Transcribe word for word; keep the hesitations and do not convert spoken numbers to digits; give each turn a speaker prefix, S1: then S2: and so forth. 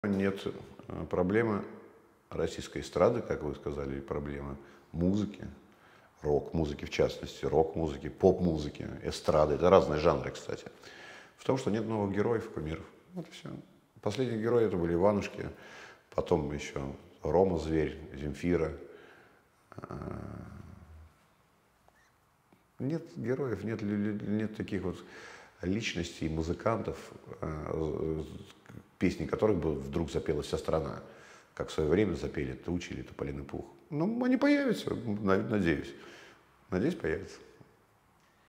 S1: Нет э, проблемы российской эстрады, как вы сказали, и проблемы музыки, рок-музыки в частности, рок-музыки, поп-музыки, эстрады. Это разные жанры, кстати. В том, что нет новых героев, кумиров. Вот и все. Последние герои это были Иванушки, потом еще Рома Зверь, Земфира. Нет героев, нет, нет таких вот личностей, музыкантов, песни которых бы вдруг запела вся страна, как в свое время запели Тучи или Тополиный пух. Ну, они появятся, надеюсь. Надеюсь, появятся.